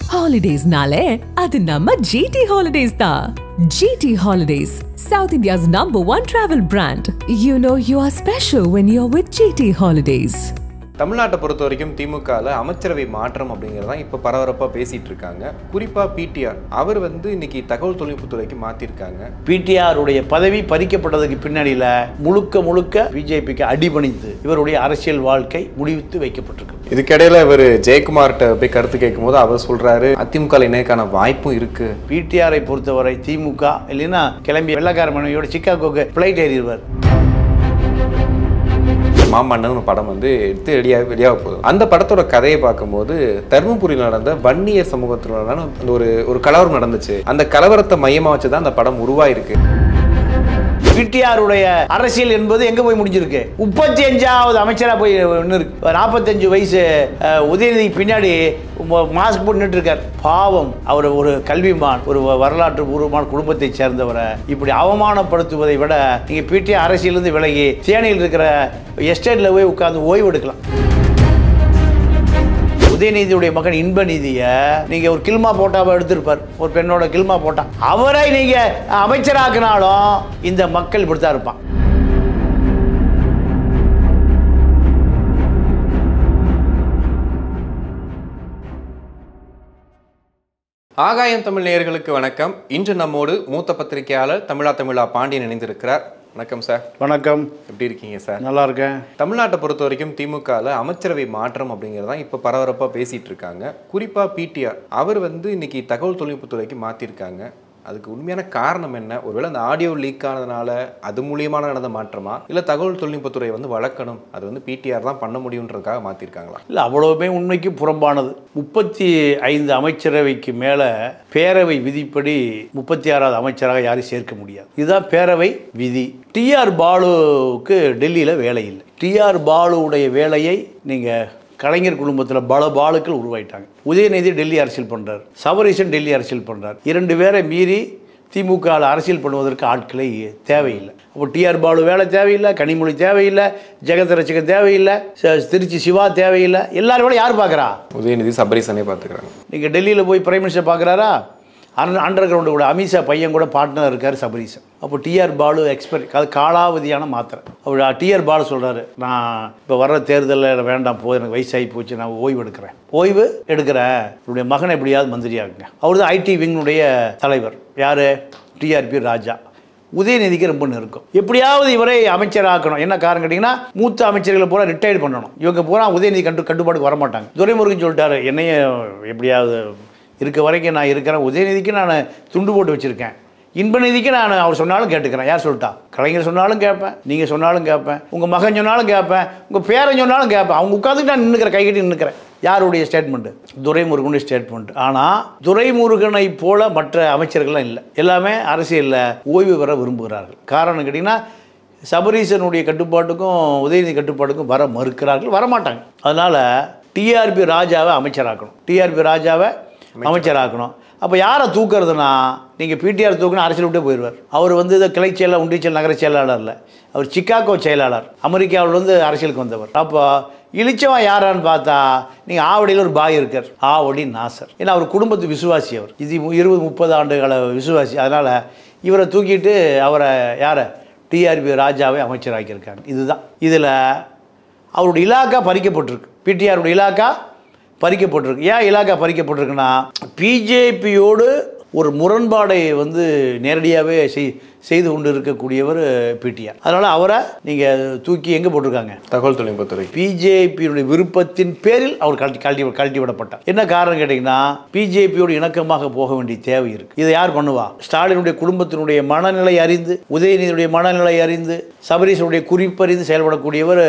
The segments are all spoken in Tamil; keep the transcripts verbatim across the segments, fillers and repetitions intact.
Holidays nale, adu namma G T Holidays da. G T Holidays, South India's number one travel brand. You know you are special when you're with G T Holidays. தமிழ்நாட்டை பொறுத்த வரைக்கும் திமுகவில் அமைச்சரவை மாற்றம் அப்படிங்கிறதான் இப்போ பரபரப்பாக பேசிகிட்டு இருக்காங்க. குறிப்பாக P T R அவர் வந்து இன்னைக்கு தகவல் தொழில்நுட்பத்துறைக்கு மாற்றிருக்காங்க. P T R உடைய பதவி பறிக்கப்பட்டதுக்கு பின்னாடியில் முழுக்க முழுக்க B J P க்கு அடிபணிந்து இவருடைய அரசியல் வாழ்க்கை முடிவித்து வைக்கப்பட்டிருக்கு. இதுக்கிடையில் இவர் ஜெயக்குமார்கிட்ட போய் கருத்து கேட்கும் போது அவர் சொல்கிறாரு அதிமுக இணையக்கான வாய்ப்பும் இருக்குது. P T R ஐ பொறுத்தவரை திமுக இல்லைன்னா கிளம்பி வெள்ளக்கார மனைவியோட சிக்காகோக்கு ஃப்ளைட் ஏறிடுவார். மாமன்னன் படம் வந்து எடுத்து ரெடியாக வெளியாக போகுது. அந்த படத்தோட கதையை பார்க்கும்போது தர்மபுரியில் நடந்த வன்னியர் சமூகத்தில் அந்த ஒரு ஒரு கலவரம் நடந்துச்சு. அந்த கலவரத்தை மையமாக வச்சு தான் அந்த படம் உருவாயிருக்கு. P T R உடைய அரசியல் என்பது எங்க போய் முடிஞ்சிருக்கு? முப்பத்தி அஞ்சாவது அமைச்சரா போய் இருக்கு. நாற்பத்தஞ்சு வயசு உதயநிதி பின்னாடி மாஸ்க் போட்டு நின்று இருக்கார். பாவம், அவர் ஒரு கல்விமான், ஒரு வரலாற்று பூர்வமான குடும்பத்தை சேர்ந்தவரை இப்படி அவமானப்படுத்துவதை விட நீங்க P T R அரசியலிருந்து விலகி தேனியில் இருக்கிற எஸ்டேட்ல போய் உட்கார்ந்து ஓய்வு எடுக்கலாம். உதயநிதியுடைய மகன் இன்ப நிதியை நீங்க ஒரு கில்மா போட்டாவை எடுத்திருப்பார், ஒரு பெண்ணோட கில்மா போட்டா. அவரை நீங்க அமைச்சராக்கினாலும் இந்த மக்கள் இப்படித்தான் இருப்பான். ஆகாயம் தமிழ் நேயர்களுக்கு வணக்கம். இன்று நம்மோடு மூத்த பத்திரிகையாளர் தமிழா தமிழா பாண்டியன் இணைந்திருக்கிறார். வணக்கம் சார். வணக்கம். எப்படி இருக்கீங்க சார்? நல்லா இருக்கேன். தமிழ்நாட்டை பொறுத்த வரைக்கும் திமுகவில் அமைச்சரவை மாற்றம் அப்படிங்கிறதான் இப்போ பரபரப்பாக பேசிகிட்டு இருக்காங்க. குறிப்பாக P T R அவர் வந்து இன்னைக்கு தகவல் தொழில்நுட்பத்துறைக்கு மாற்றிருக்காங்க. அதுக்கு உண்மையான காரணம் என்ன? ஒருவேளை அந்த ஆடியோ லீக் ஆனதுனால அது மூலியமான நடந்த மாற்றமா, இல்லை தகவல் தொழில்நுட்பத்துறை வந்து வளர்க்கணும், அது வந்து P T R தான் பண்ண முடியுன்றதுக்காக மாற்றிருக்காங்களா? இல்லை, அவ்வளவுமே உண்மைக்கு புறம்பானது. முப்பத்தி ஐந்து அமைச்சரவைக்கு மேலே பேரவை விதிப்படி முப்பத்தி ஆறாவது அமைச்சராக யாரையும் சேர்க்க முடியாது. இதுதான் பேரவை விதி. T R பாலுவுக்கு டெல்லியில் வேலை இல்லை. T R பாலுவுடைய வேலையை நீங்கள் கலைஞர் குடும்பத்தில் பல பாலுக்கள் உருவாயிட்டாங்க. உதயநிதி டெல்லி அரசியல் பண்ணுறார், சபரீசன் டெல்லி அரசியல் பண்ணுறார். இரண்டு பேரை மீறி திமுக அரசியல் பண்ணுவதற்கு ஆட்களை தேவையில்லை. அப்போ T R பாலு வேலை தேவையில்லை, கனிமொழி தேவையில்லை, ஜெகத் ரட்சகன் தேவையில்லை, திருச்சி சிவா தேவையில்லை. எல்லாரும் வேலை யார் பார்க்குறா? உதயநிதி சபரீசனே பார்த்துக்கிறாங்க. நீங்கள் டெல்லியில் போய் பிரைம் மினிஸ்டர் பார்க்குறாரா? அன் அண்டர் கிரவுண்டு கூட அமித்ஷா பையன் கூட பார்ட்னர் இருக்கார் சபரீசன். அப்போ T R பாலு எக்ஸ்பெரி, அது காலாவதியான மாத்திரை. அவர் T R பாலு சொல்கிறாரு, நான் இப்போ வர்ற தேர்தலில் வேண்டாம், போது எனக்கு வயசாகி போச்சு, நான் ஓய்வு எடுக்கிறேன். ஓய்வு எடுக்கிறேன், என்னுடைய மகனை எப்படியாவது மந்திரியாகுங்க. அவர் தான் ஐடி விங்குடைய தலைவர். யார்? T R B ராஜா. உதயநிதிக்கு ரொம்ப நெருக்கம். எப்படியாவது இவரை அமைச்சராக்கணும். என்ன காரணம் கேட்டிங்கன்னா, மூத்த அமைச்சர்களை பூரா ரிட்டையர்ட் பண்ணணும். இவங்க பூரா உதயநிதி கண்டு கட்டுப்பாடுக்கு வரமாட்டாங்க. துரைமுருகன் சொல்லிட்டாரு, என்னையே எப்படியாவது இருக்க வரைக்கும் நான் இருக்கிறேன். உதயநிதிக்கு நான் துண்டு போட்டு வச்சுருக்கேன். இன்பநிதிக்கு நான் அவர் சொன்னாலும் கேட்டுக்கிறேன். யார் சொல்லிட்டா? கலைஞர் சொன்னாலும் கேட்பேன், நீங்கள் சொன்னாலும் கேட்பேன், உங்கள் மகன் சொன்னாலும் கேட்பேன், உங்கள் பேரன் சொன்னாலும் கேட்பேன். அவங்க உட்காந்துட்டு நான் நின்றுக்கிறேன், கைகட்டி நின்றுக்கிறேன். யாருடைய ஸ்டேட்மெண்ட்டு? துரைமுருகனுடைய ஸ்டேட்மெண்ட். ஆனால் துரைமுருகனை போல மற்ற அமைச்சர்கள்லாம் இல்லை. எல்லாமே அரசியலில் ஓய்வு பெற விரும்புகிறார்கள். காரணம் கேட்டிங்கன்னா, சபரீசனுடைய கட்டுப்பாட்டுக்கும் உதயநிதி கட்டுப்பாட்டுக்கும் வர மறுக்கிறார்கள், வரமாட்டாங்க. அதனால் T R B ராஜாவை அமைச்சராக்கணும். T R B ராஜாவை அமைச்சராக்கணும். அப்போ யாரை தூக்குறதுனா, நீங்கள் P T R தூக்குனா அரசியல் விட்டே போயிடுவார். அவர் வந்து இதை கிளை செயலாளர், ஒன்றிய செயல் நகர செயலாளர் இல்லை, அவர் சிக்காகோ செயலாளர், அமெரிக்காவில் வந்து அரசியலுக்கு வந்தவர். அப்போ இழிச்சவன் யாரான்னு பார்த்தா, நீங்கள் ஆவடியில் ஒரு பாய் இருக்கார், ஆவடி நாசர். ஏன்னா அவர் குடும்பத்து விசுவாசி. அவர் இது இருபது முப்பது ஆண்டுகள விசுவாசி. அதனால் இவரை தூக்கிட்டு அவரை யாரை T R B ராஜாவை அமைச்சராக்கியிருக்காங்க. இதுதான். இதில் அவருடைய இலாக்கா பறிக்கப்பட்டிருக்கு. P T R உடைய இலாக்கா பறிக்கப்பட்டிருக்கு. ஏன் இலாக்கா பறிக்கப்பட்டிருக்குன்னா, பிஜேபியோடு ஒரு முரண்பாடை வந்து நேரடியாகவே செய் செய்து கொண்டு இருக்கக்கூடியவர் P T R. அதனால் அவரை நீங்கள் தூக்கி எங்கே போட்டிருக்காங்க? தகவல் தொழில்நுட்பத்துறை. பிஜேபியுடைய விருப்பத்தின் பேரில் அவர் கழட்டி கழட்டி கழட்டி விடப்பட்டார். என்ன காரணம் கேட்டிங்கன்னா, பிஜேபியோடு இணக்கமாக போக வேண்டிய தேவை இருக்குது. இதை யார் பண்ணுவா? ஸ்டாலினுடைய குடும்பத்தினுடைய மனநிலை அறிந்து, உதயநிதியுடைய மனநிலை அறிந்து, சபரீசனுடைய குறிப்பறிந்து செயல்படக்கூடியவர்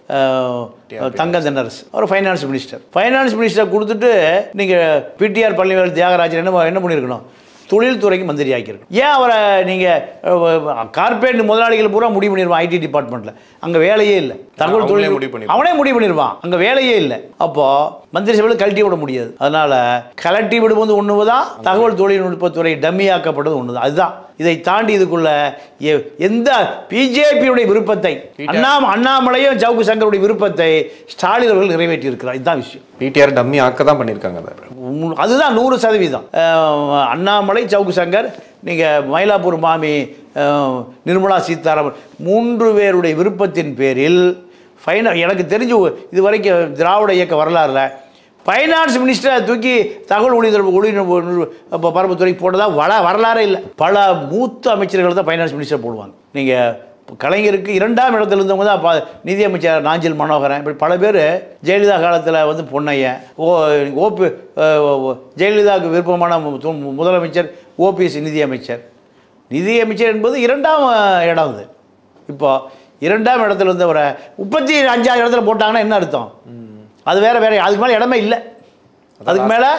தங்க தென்னரசு. அவர் ஃபைனான்ஸ் மினிஸ்டர். ஃபைனான்ஸ் மினிஸ்டர் கொடுத்துட்டு நீங்கள் P T R Palanivel Thiagarajan என்ன என்ன பண்ணியிருக்கணும்? தொழில்துறைக்கு மந்திரி ஆக்கியிருக்கணும். ஏன் அவரை நீங்கள் கார்பரேட் முதலாளிகள் பூரா முடிவு பண்ணிடுவோம் ஐடி டிபார்ட்மெண்ட்டில்? அங்கே வேலையே இல்லை. தகவல் தொழில்நுட்ப அவனே முடிவு பண்ணிடுவான். அங்கே வேலையே இல்லை. அப்போ மந்திரி சபையில் கழட்டி விட முடியாது. அதனால கலட்டி விடும்போது ஒன்று தான், தகவல் தொழில்நுட்பத்துறை டம்மியாக்கப்பட்டது ஒன்று தான். அதுதான். இதை தாண்டி இதுக்குள்ள எந்த பிஜேபியுடைய விருப்பத்தை, அண்ணா அண்ணாமலையும் சவுக்கு சங்கருடைய விருப்பத்தை ஸ்டாலின் அவர்கள் நிறைவேற்றி இருக்கிறார். இதுதான் விஷயம். பிடிஆர் டம்மி ஆக்க தான் பண்ணியிருக்காங்க. அதுதான் நூறு சதவீதம். அண்ணாமலை, சவுக்கு சங்கர், நீங்கள் மயிலாப்பூர் மாமி நிர்மலா சீதாராமன் மூன்று பேருடைய விருப்பத்தின் பேரில் ஃபைனா எனக்கு தெரிஞ்சு இது வரைக்கும் திராவிட இயக்க வரலாறுல ஃபைனான்ஸ் மினிஸ்டரை தூக்கி தகவல் ஒளிபரப்பு ஒளிபரப்பு பரப்புத்துறைக்கு போட்டதாக வள வரலாறே இல்லை. பல மூத்த அமைச்சர்கள் தான் ஃபைனான்ஸ் மினிஸ்டர் போடுவாங்க. நீங்கள் கலைஞருக்கு இரண்டாம் இடத்துல இருந்தவங்க தான் நிதியமைச்சர் நாஞ்சில் மனோகரன், இப்படி பல பேர் ஜெயலலிதா காலத்தில் வந்து பொன்னையன், ஓ ஓபி ஜெயலலிதாவுக்கு விருப்பமான முதலமைச்சர் ஓபிஎஸ் நிதியமைச்சர். நிதியமைச்சர் என்பது இரண்டாம் இடம். அது இப்போ இரண்டாம் இடத்துல இருந்தவரை முப்பத்தி அஞ்சாவது இடத்துல போட்டாங்கன்னா என்ன அர்த்தம்? அது வேற வேற. அதுக்கு மேலே இடமே இல்லை. அதுக்கு மேலே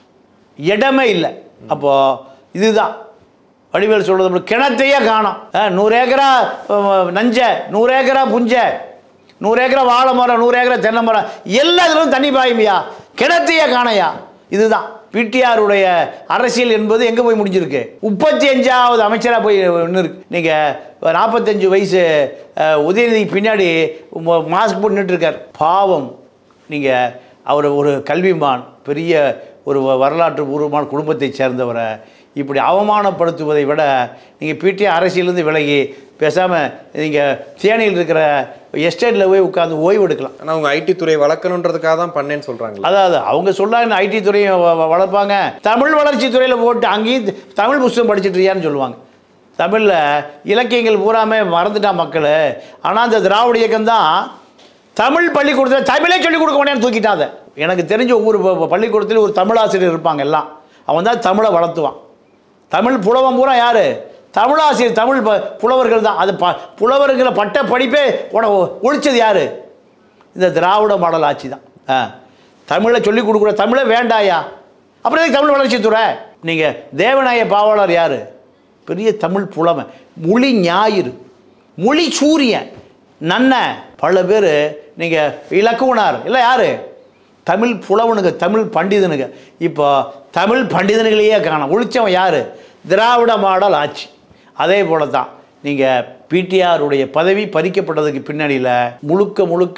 இடமே இல்லை. அப்போது இதுதான் வடிவேல் சொல்கிறது, கிணத்தையே காணும். நூறு ஏக்கரா நஞ்ச, நூறு ஏக்கரா புஞ்ச, நூறு ஏக்கரா வாழை மரம், நூறு ஏக்கரா தென்னை மரம், எல்லா இதுலும் தண்ணி பாயுமையா, கிணத்தையே காணையா. இதுதான் பிடிஆருடைய அரசியல் என்பது எங்கே போய் முடிஞ்சிருக்கு? முப்பத்தி அஞ்சாவது அமைச்சராக போய் நின்று இருக்கு. நீங்கள் நாற்பத்தஞ்சு வயசு உதயநிதிக்கு பின்னாடி மாஸ்க் போட்டு நின்றுருக்கார். பாவம். நீங்கள் அவர் ஒரு கல்விமான், பெரிய ஒரு வரலாற்று பூர்வமான குடும்பத்தை சேர்ந்தவரை இப்படி அவமானப்படுத்துவதை விட நீங்கள் பிடிஆர் அரசியலேருந்து விலகி பேசாமல் நீங்கள் தேனியில் இருக்கிற எஸ்டேட்டில் போய் உட்காந்து ஓய்வு எடுக்கலாம். ஆனால் அவங்க ஐடி துறை வளர்க்கணுன்றதுக்காக தான் பண்ணேன்னு சொல்கிறாங்க. அதாவது அவங்க சொல்லாங்க ஐடி துறையை வளர்ப்பாங்க, தமிழ் வளர்ச்சி துறையில் போட்டு அங்கேயும் தமிழ் புத்தகம் படிச்சுட்டு இருக்கியான்னு சொல்லுவாங்க. தமிழில் இலக்கியங்கள் பூராமே மறந்துட்டான் மக்கள். ஆனால் அந்த திராவிட இயக்கம் தான் தமிழ் பள்ளிக்கூடத்தில் தமிழே சொல்லிக் கொடுக்க வேண்டியான்னு தூக்கிட்டாங்க. எனக்கு தெரிஞ்ச ஒவ்வொரு பள்ளிக்கூடத்திலும் ஒரு தமிழாசிரியர் இருப்பாங்க. எல்லாம் அவன் தான் தமிழை வளர்த்துவான். தமிழ் புலவன் பூரா யார்? தமிழாசிரியர், தமிழ் புலவர்கள் தான். அது ப புலவர்களை பட்ட படிப்பே ஒழிச்சது யார்? இந்த திராவிட மாடல் ஆட்சி தான். ஆ தமிழை சொல்லிக் கொடுக்குற தமிழை வேண்டாயா, அப்புறம் தமிழ் வளர்ச்சித்துறை. நீங்கள் தேவநாய பாவாளர் யார்? பெரிய தமிழ் புலவன், மொழி ஞாயிறு, மொழி சூரியன், நன்ன பல பேர். நீங்கள் இலக்குவனார் இல்லை யார்? தமிழ் புலவனுங்க, தமிழ் பண்டிதனுங்க. இப்போ தமிழ் பண்டிதனுங்களையே காணும். ஒழிச்சவன் யார்? திராவிட மாடல் ஆட்சி. அதே போல தான் நீங்கள் பிடிஆருடைய பதவி பறிக்கப்பட்டதுக்கு பின்னணியில் முழுக்க முழுக்க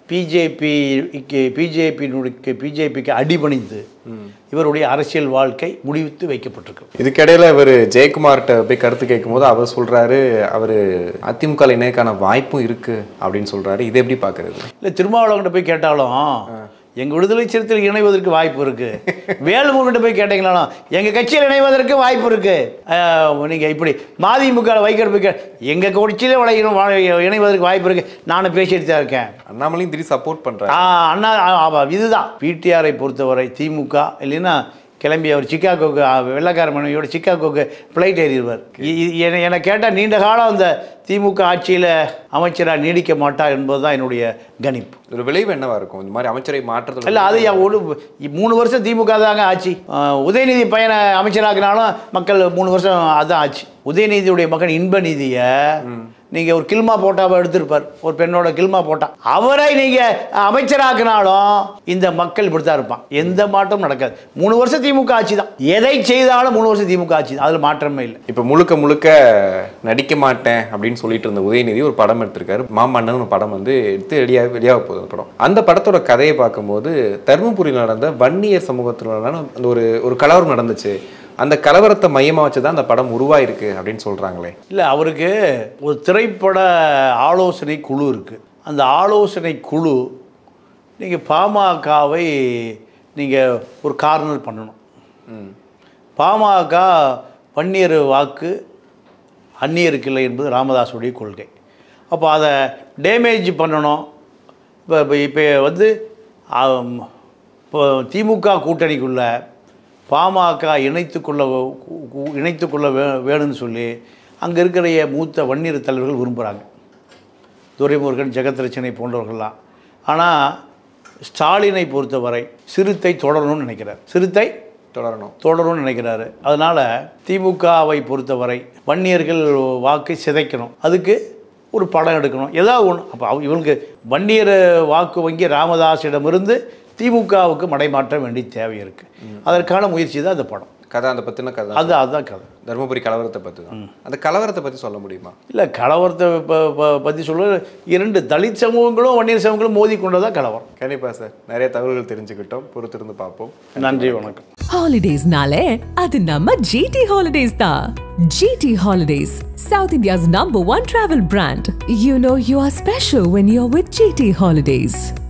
பிஜேபிக்கு பிஜேபியினுடைய பிஜேபிக்கு அடிபணிந்து இவருடைய அரசியல் வாழ்க்கை முடிவித்து வைக்கப்பட்டிருக்கு. இதுக்கிடையில் இவர் ஜெயக்குமார்கிட்ட போய் கருத்து கேட்கும் போது அவர் சொல்கிறாரு, அவர் அதிமுக இணையக்கான வாய்ப்பும் இருக்குது அப்படின்னு சொல்கிறாரு. இதை எப்படி பார்க்குறது? இல்லை, திருமாவளவன்கிட்ட போய் கேட்டாலும் எங்கள் விடுதலை சிறுத்தைகள் இணைவதற்கு வாய்ப்பு இருக்குது. வேலுமுருகிட்ட போய் கேட்டீங்களாலும் எங்கள் கட்சியில் இணைவதற்கு வாய்ப்பு இருக்குது. நீங்கள் இப்படி மதிமுக வைக்கிற போய் எங்கள் கட்சியிலே வளையணும் இணைவதற்கு வாய்ப்பு இருக்குது. நானும் பேசிட்டு தான் இருக்கேன். அண்ணாமலையும் திடீர் சப்போர்ட் பண்ணுறேன். அண்ணா இதுதான் பிடிஆரை பொறுத்தவரை. திமுக இல்லைன்னா கிளம்பி அவர் சிக்காகோக்கு வெள்ளக்கார மனைவியோட சிக்காகோக்கு ஃப்ளைட் ஏறிடுவார். என்னை என்னை கேட்டால் நீண்ட காலம் அந்த திமுக ஆட்சியில் அமைச்சராக நீடிக்க மாட்டார் என்பது தான் என்னுடைய கணிப்பு. ஒரு விளைவு என்னவா இருக்கும் இந்த மாதிரி அமைச்சரை மாற்றத்தில்? இல்லை, அது ஒரு மூணு வருஷம் திமுக தாங்க ஆட்சி. உதயநிதி பையனை அமைச்சராக்கினாலும் மக்கள் மூணு வருஷம் அதுதான் ஆட்சி. உதயநிதியுடைய மகன் இன்ப நிதியை நீங்கள் ஒரு கில்மா போட்டாவை எடுத்திருப்பார், ஒரு பெண்ணோட கில்மா போட்டா, அவரை நீங்கள் அமைச்சராக்கினாலும் இந்த மக்கள் இப்படி தான் இருப்பான். எந்த மாற்றமும் நடக்காது. மூணு வருஷம் திமுக ஆட்சி தான். எதை செய்தாலும் மூணு வருஷம் திமுக ஆட்சி தான். அதில் மாற்றமே இல்லை. இப்போ முழுக்க முழுக்க நடிக்க மாட்டேன் அப்படின்னு சொல்லிட்டு இருந்த உதயநிதி ஒரு படம் எடுத்திருக்காரு. மாமன்னன் ஒரு படம் வந்து எடுத்து ரெடியாக வெளியாக போகுது அந்த படம். அந்த படத்தோட கதையை பார்க்கும்போது தருமபுரியில் நடந்த வன்னியர் சமூகத்தில் அந்த ஒரு ஒரு கலவரம் நடந்துச்சு. அந்த கலவரத்தை மையமாக வச்சு தான் அந்த படம் உருவாயிருக்கு அப்படின்னு சொல்கிறாங்களே. இல்லை, அவருக்கு ஒரு திரைப்பட ஆலோசனை குழு இருக்குது. அந்த ஆலோசனை குழு நீங்கள் பாமகவை நீங்கள் ஒரு கார்னர் பண்ணணும். பாமக வன்னியர் வாக்கு அந்நியருக்கு இல்லை என்பது ராமதாஸுடைய கொள்கை. அப்போ அதை டேமேஜ் பண்ணணும். இப்போ இப்போ இப்போ வந்து இப்போ திமுக கூட்டணிக்குள்ள பாமக இணைத்துக்கொள்ள இணைத்துக்கொள்ள வே வேணும்னு சொல்லி அங்கே இருக்கிற மூத்த வன்னியர் தலைவர்கள் விரும்புகிறாங்க. துரைமுருகன், ஜெகத்ரட்சணை போன்றவர்கள்லாம். ஆனால் ஸ்டாலினை பொறுத்தவரை சிறுத்தை தொடரணும்னு நினைக்கிறார். சிறுத்தை தொடரணும் தொடரும்னு நினைக்கிறாரு. அதனால் திமுகவை பொறுத்தவரை வன்னியர்கள் வாக்கை சிதைக்கணும். அதுக்கு ஒரு படம் எடுக்கணும், ஏதாவது ஒன்று. அப்போ இவங்களுக்கு வன்னியர் வாக்கு வங்கி ராமதாஸிடமிருந்து திமுகவுக்கு மடைமாற்ற வேண்டிய தேவை இருக்குது. அதற்கான முயற்சி தான் அந்த படம். கதை அந்த பற்றின கதை அது அதுதான் கதை. தருமபுரி கலவரத்தை பற்றி தான். அந்த கலவரத்தை பற்றி சொல்ல முடியுமா? இல்லை, கலவரத்தை பற்றி சொல்ல இரண்டு தலித் சமூகங்களும் வன்னியர் சமூகங்களும் மோதி கொண்டதான் கலவரம். கண்டிப்பாக சார், நிறைய தகவல்கள் தெரிஞ்சுக்கிட்டோம். பொறுத்திருந்து பார்ப்போம். நன்றி, வணக்கம். ஹாலிடேஸ்னாலே அது நம்ம ஜிடி ஹாலிடேஸ் தான். GT Holidays, South India's number one travel brand. You know you are special when you're with G T Holidays.